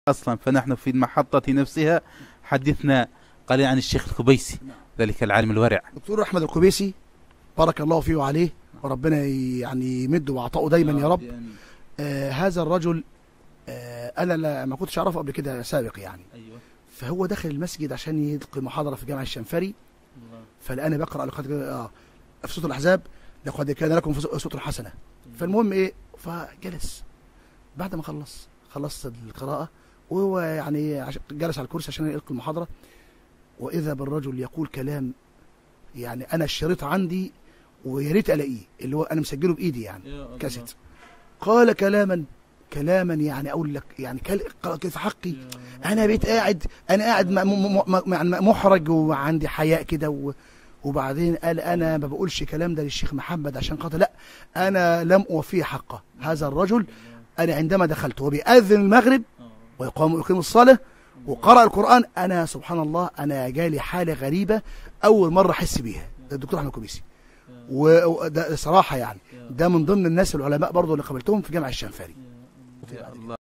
أصلا. فنحن في المحطة نفسها حدثنا قليلا عن الشيخ الخبيسي ذلك العالم الورع دكتور أحمد الخبيسي بارك الله فيه وعليه، وربنا يعني يمده وعطاءه دايما يا رب. هذا الرجل أنا ما كنتش أعرفه قبل كده سابق يعني. أيوة. فهو دخل المسجد عشان يلقي محاضرة في جامع الشنفري، فالآن بقرأ في سورة الأحزاب لقد كان لكم في أسوة حسنة. فالمهم إيه، فجلس بعد ما خلصت القراءة، وهو يعني جلس على الكرسي عشان يلقي المحاضرة، وإذا بالرجل يقول كلام يعني أنا الشريط عندي ويا ريت ألاقيه، اللي هو أنا مسجله بإيدي يعني كاسيت. قال كلاما يعني أقول لك يعني في حقي أنا بقيت قاعد محرج وعندي حياء كده. وبعدين قال أنا ما بقولش كلام ده للشيخ محمد عشان خاطر، لا أنا لم أوفيه حقه. هذا الرجل أنا عندما دخلت وبيأذن المغرب ويقيم الصلاة وقرأ القرآن، أنا سبحان الله أنا جالي حالة غريبة أول مرة أحس بيها. ده الدكتور أحمد الخبيسي، وده صراحة يعني ده من ضمن الناس العلماء برضو اللي قابلتهم في جامع الشنفري.